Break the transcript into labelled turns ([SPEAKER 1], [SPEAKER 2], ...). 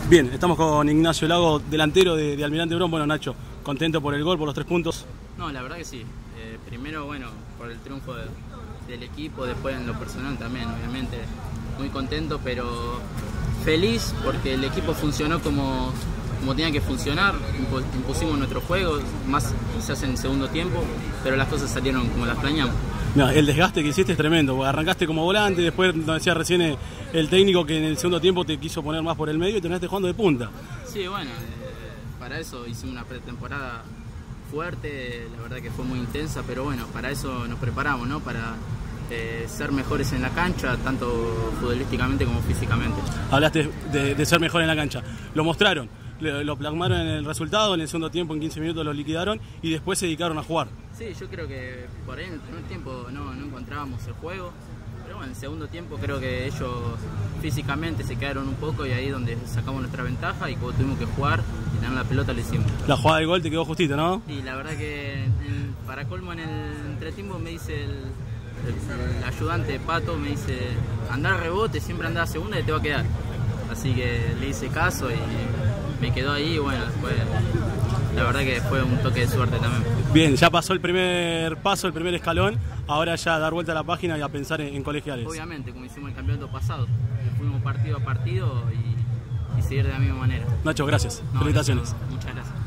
[SPEAKER 1] Bien, estamos con Ignacio Lago, delantero de Almirante Brown. Bueno, Nacho, contento por el gol, por los 3 puntos.
[SPEAKER 2] No, la verdad que sí. Primero, bueno, por el triunfo del equipo, después en lo personal también, obviamente. Muy contento, pero feliz porque el equipo funcionó como tenía que funcionar. Impusimos nuestro juego, más quizás en el segundo tiempo, pero las cosas salieron como las planeamos.
[SPEAKER 1] No, el desgaste que hiciste es tremendo, porque arrancaste como volante, después nos decía recién el técnico que en el segundo tiempo te quiso poner más por el medio y terminaste jugando de punta.
[SPEAKER 2] Sí, bueno, para eso hicimos una pretemporada fuerte, la verdad que fue muy intensa, pero bueno, para eso nos preparamos, ¿no? Para ser mejores en la cancha, tanto futbolísticamente como físicamente.
[SPEAKER 1] Hablaste de ser mejor en la cancha, lo mostraron, lo plasmaron en el resultado, en el segundo tiempo en 15 minutos lo liquidaron y después se dedicaron a jugar.
[SPEAKER 2] Sí, yo creo que por ahí en el primer tiempo no encontrábamos el juego, pero bueno, en el segundo tiempo creo que ellos físicamente se quedaron un poco y ahí donde sacamos nuestra ventaja y cuando tuvimos que jugar y tener la pelota lo hicimos.
[SPEAKER 1] La jugada de gol te quedó justito, ¿no?
[SPEAKER 2] Y la verdad que para colmo en el entretiempo me dice el ayudante Pato, me dice andar rebote, siempre andar a segunda y te va a quedar. Así que le hice caso y me quedó ahí y bueno, después la verdad que fue un toque de suerte también.
[SPEAKER 1] Bien, ya pasó el primer paso, el primer escalón, ahora ya dar vuelta a la página y a pensar en colegiales.
[SPEAKER 2] Obviamente, como hicimos el campeonato pasado, fuimos partido a partido y seguir de la misma manera.
[SPEAKER 1] Nacho, gracias. Felicitaciones.
[SPEAKER 2] Muchas gracias.